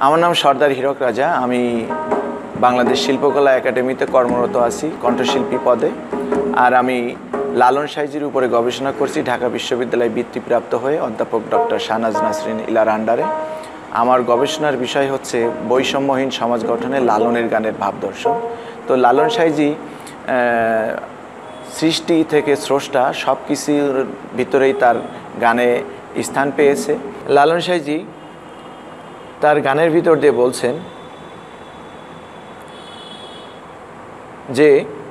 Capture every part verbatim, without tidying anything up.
আমার নাম সর্দার হীরক রাজা। আমি বাংলাদেশ শিল্পকলা একাডেমিতে কর্মরত আছি কণ্ঠশিল্পী পদে। আর আমি লালন সাইজির উপরে গবেষণা করছি ঢাকা বিশ্ববিদ্যালয়ে বৃত্তিপ্রাপ্ত হয়ে অধ্যাপক ডক্টর শাহনাজ নাসরিন ইলার আন্ডারে। আমার গবেষণার বিষয় হচ্ছে বৈষম্যহীন সমাজ গঠনে লালনের গানের ভাবদর্শন। তো লালন সাইজি সৃষ্টি থেকে স্রষ্টা সব কিছুর ভিতরেই তার গানে স্থান পেয়েছে। লালন সাইজি তার গানের ভিতর দিয়ে বলছেন যে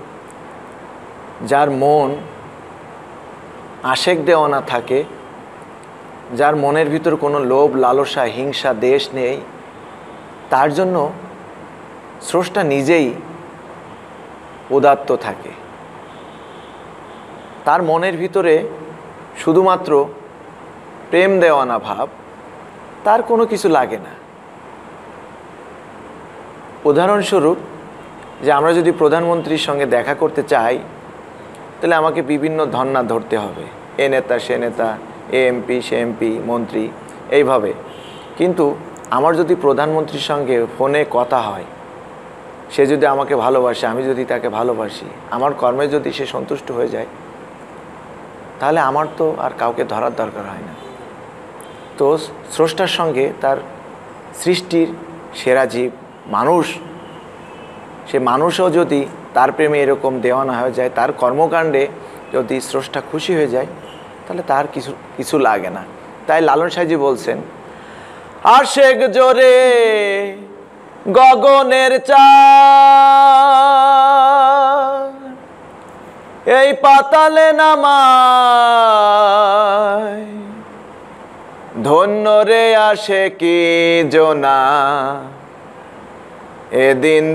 যার মন আশেক দেওয়ানা থাকে, যার মনের ভিতর কোনো লোভ লালসা হিংসা দেশ নেই, তার জন্য স্রষ্টা নিজেই উদাত্ত থাকে। তার মনের ভিতরে শুধুমাত্র প্রেম দেওয়ানা ভাব, তার কোনো কিছু লাগে না। উদাহরণস্বরূপ, যে আমরা যদি প্রধানমন্ত্রীর সঙ্গে দেখা করতে চাই তাহলে আমাকে বিভিন্ন ধর্ণা ধরতে হবে, এ নেতা সে নেতা, এ এমপি সে এমপি, মন্ত্রী, এইভাবে। কিন্তু আমার যদি প্রধানমন্ত্রীর সঙ্গে ফোনে কথা হয়, সে যদি আমাকে ভালোবাসে, আমি যদি তাকে ভালোবাসি, আমার কর্মে যদি সে সন্তুষ্ট হয়ে যায়, তাহলে আমার তো আর কাউকে ধরার দরকার হয় না। তো স্রষ্টার সঙ্গে তার সৃষ্টির সেরা জীব মানুষ, সে মানুষও যদি তার প্রেমে এরকম দেওয়ানা হয়ে যায়, তার কর্মকাণ্ডে যদি স্রষ্টা খুশি হয়ে যায়, তাহলে তার কিছু কিছু লাগে না। তাই লালন সাইজি বলছেন, আশেক জোরে গগনের চাঁদ এই পাতালে নামায়, ধন্য রে আশেকি জোনা এদিন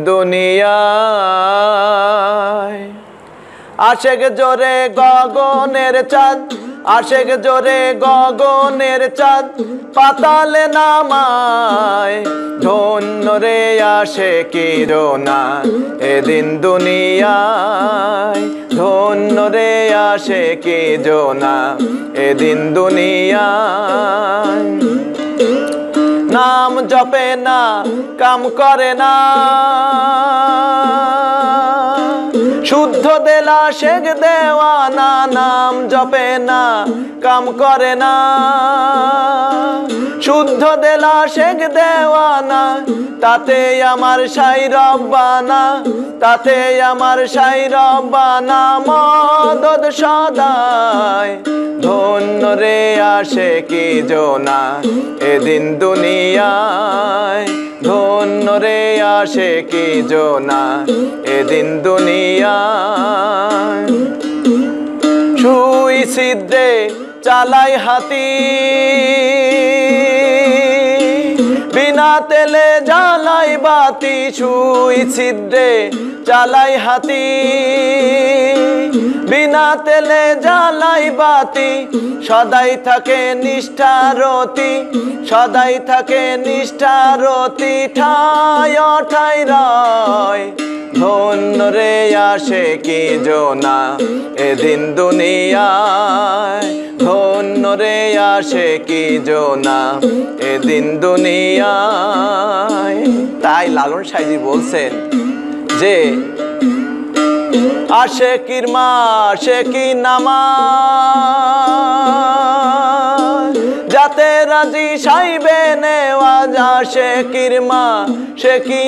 দুনিয়ায়। আশেক জোরে গগনের চাঁদ, আশেক জোরে গগনের চাঁদ পাতালে নামায়, ধন্য রে আশেকি জোনা এদিন দুনিয়ায়, ধন্য রে আশেকি জোনা এদিন দুনিয়ায়। নাম জপে না কাম করে না, শুদ্ধ দেলা শেখ দেওয়ানা, নাম জপে না কাম করে না, শুদ্ধ দেলা শেখ দেওয়ানা, তাতে আমার সাই রব্বানা, তাতে আমার সাই রব্বানা মদদ সদায়, ধন্য রে আশেকি জোনা এদিন দুনিয়ায়, ধন্য রে আশেকি জোনা এদিন দুনিয়ায়। সুই ছিদ্রে চালাই হাতি, বিনা তেলে জ্বালাই বাতি, সুই ছিদ্রে চালাই হাতি, বিনা তেলে জ্বালাই বাতি, সদাই থাকে নিষ্ঠারতি, সদাই থাকে নিষ্ঠারতি, ঠায় ঠাই রয়, ধন্য রে আশেকি জোনা এদিন দুনিয়ায়, ধন্য রে আশেকি জোনা এদিন দুনিয়ায়। তাই লালন সাইজি বলছেন যে আশেকির মা আশেকি নামাজ, যাতে রাজি সাইবে নেওয়াজ, আশেকির মা শেকি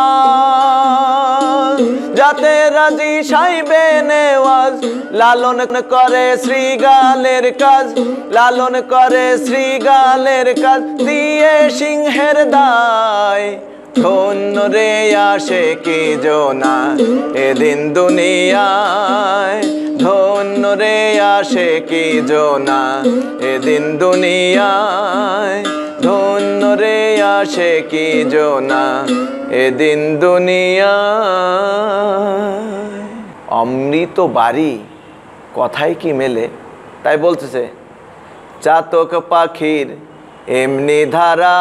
নামাজ, যাতে রাজি সাইবে নেওয়াজ, লালন করে শ্রীগালের কাজ, লালন করে শ্রীগালের কাজ, দিয়ে সিংহের দায়, ধন্য রে আশেকি জোনা এদিন দুনিয়ায়, ধন্য রে আশেকি জোনা এদিন দুনিয়ায়, ধন্য রে আশেকি জোনা এদিন দুনিয়ায়। অমৃত বাড়ি কথাই কি মেলে, তাই বলতেছে চাতক পাখির এমনি ধারা,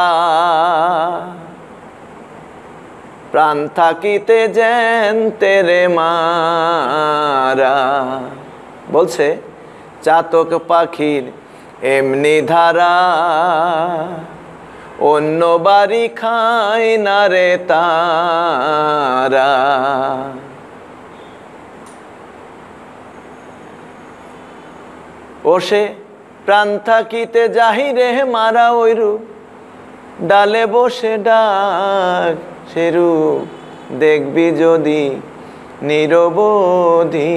প্রাণ থাকিতে যেন তেরে মারা। বলছে চাতক পাখির এমনি ধারা, অন্য বাড়ি খায় না রে তারা। ওসে প্রাণ থাকিতে যাহিরে মারা ওইরূপ, ডালে বসে ডাক সেরূপ দেখবি যদি নিরবধি।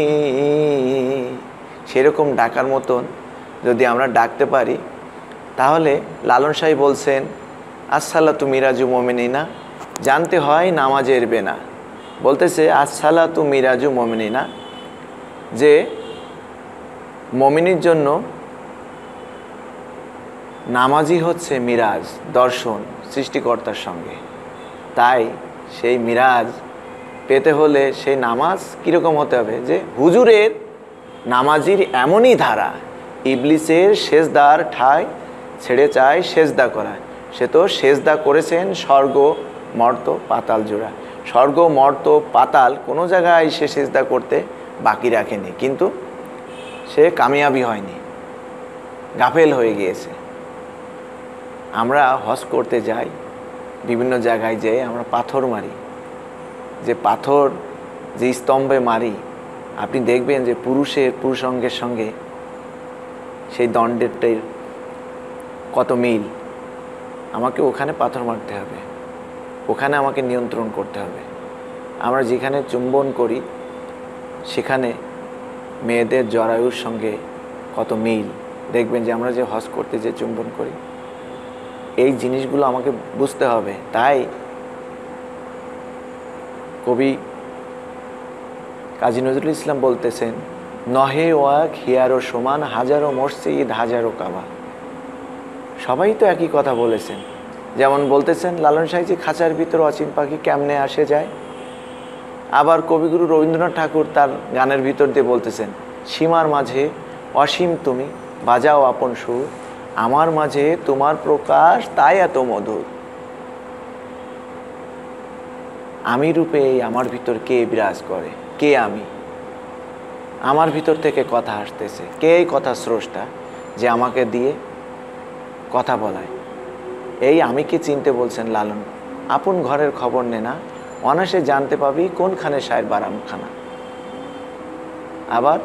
সেরকম ডাকার মতন যদি আমরা ডাকতে পারি, তাহলে লালন সাহেব বলছেন আসসালাতু মিরাজু মুমিনিনা, জানতে হয় নামাজের বেনা। বলতেছে আসসালাতু মিরাজু মুমিনিনা, যে মুমিনের জন্য নামাজই হচ্ছে মিরাজ, দর্শন সৃষ্টিকর্তার সঙ্গে। তাই সেই মিরাজ পেতে হলে সেই নামাজ কীরকম হতে হবে, যে হুজুরের নামাজির এমনই ধারা, ইবলিসের সেজদার ঠায় ছেড়ে চায় সেজদা করা। সে তো সেজদা করেছেন স্বর্গ মর্ত পাতাল জোড়া। স্বর্গ মর্ত পাতাল কোনো জায়গায় সে সেজদা করতে বাকি রাখেনি, কিন্তু সে কামিয়াবি হয়নি, গাফেল হয়ে গিয়েছে। আমরা হজ করতে যাই, বিভিন্ন জায়গায় যেয়ে আমরা পাথর মারি, যে পাথর যে স্তম্ভে মারি, আপনি দেখবেন যে পুরুষের পুরুষাঙ্গের সঙ্গে সেই দণ্ডের কত মিল। আমাকে ওখানে পাথর মারতে হবে, ওখানে আমাকে নিয়ন্ত্রণ করতে হবে। আমরা যেখানে চুম্বন করি সেখানে মেয়েদের জরায়ুর সঙ্গে কত মিল। দেখবেন যে আমরা যে হজ করতে যে চুম্বন করি, এই জিনিসগুলো আমাকে বুঝতে হবে। তাই কবি কাজী নজরুল ইসলাম বলতেছেন, নহে ওয়াক হিয়ারো সমান, হাজারো মসজিদ হাজারো কাবা। সবাই তো একই কথা বলেছেন। যেমন বলতেছেন লালন সাহেবজি খাঁচার ভিতর অচিন পাখি কেমনে আসে যায়। আবার কবিগুরু রবীন্দ্রনাথ ঠাকুর তার গানের ভিতর দিয়ে বলতেছেন, সীমার মাঝে অসীম তুমি বাজাও আপন সুর, আমার মাঝে তোমার প্রকাশ তাই এত মধুর। আমি রূপে এই আমার ভিতর কে বিরাজ করে, কে আমি, আমার ভিতর থেকে কথা আসতেছে, কে এই কথা স্রষ্টা যে আমাকে দিয়ে কথা বলায়। এই আমিকে চিনতে বলছেন লালন। আপন ঘরের খবর নে না, অনায়াসে জানতে পাবি কোনখানে সায়ের বারামখানা। আবার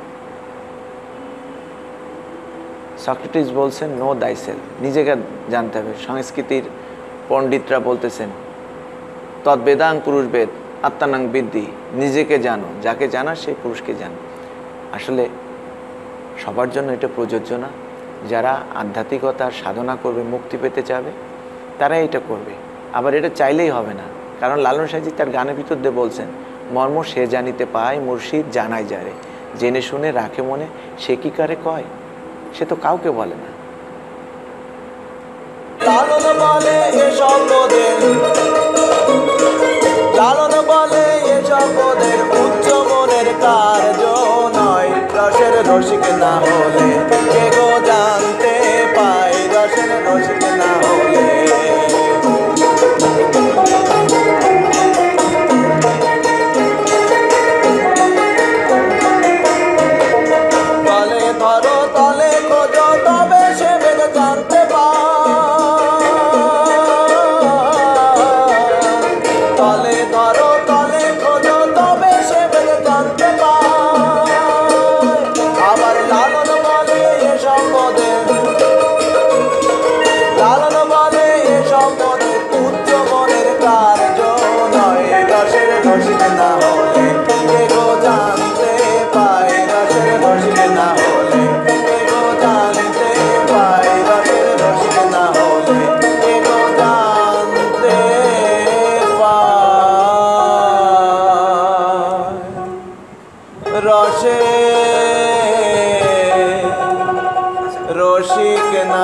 সক্রেটিস বলছেন নো দাইসেলফ, নিজেকে জানতে হবে। সংস্কৃতির পণ্ডিতরা বলতেছেন তদ্বেদাং পুরুষবেদ আত্মানাং বিদ্ধি, নিজেকে জানো, যাকে জানা সেই পুরুষকে জানো। আসলে সবার জন্য এটা প্রযোজ্য না। যারা আধ্যাত্মিকতার সাধনা করবে, মুক্তি পেতে চাবে, তারা এটা করবে। আবার এটা চাইলেই হবে না, কারণ লালন সাহেবজি তার গানের ভিতর দিয়ে বলছেন, মর্ম সে জানিতে পায় মুর্শিদ জানাই যারে, জেনে শুনে রাখে মনে সে কি কারে কয়, সে তো কাউকে বলে না। লালন বলে এসব পদের, লালন বলে এসব পদের উচ্চ মনের কার্য নয়, রসের রসিক না হলে কে গো জানতে পাই, রসের রসিক না হলে। তলে ধরো তলে খোঁজো তবে সে বেদ জানতে পায়, তলে ধরো তলে খোঁজো তবে সে বেদ জানতে পায়। আবার লালন বলে এসব পদে, লালন বলে এসব পদে উচ্চ মনের কার্য নয়, রসের রসিক না হলে কে গো জানতে পায়, রসের রসিক না হলে কে গো জানতে পায়, রসের রসিক না হলে কে গো জানতে পায়, রসে রসিক না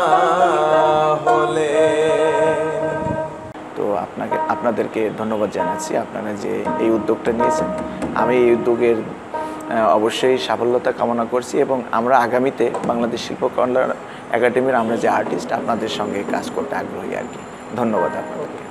হলে। তো আপনাকে আপনাদেরকে ধন্যবাদ জানাচ্ছি, আপনারা যে এই উদ্যোগটা নিয়েছেন। আমি এই উদ্যোগের অবশ্যই সাফল্যতা কামনা করছি, এবং আমরা আগামীতে বাংলাদেশ শিল্পকলা একাডেমির আমরা যে আর্টিস্ট, আপনাদের সঙ্গে কাজ করতে আগ্রহী আর কি। ধন্যবাদ আপনাদেরকে।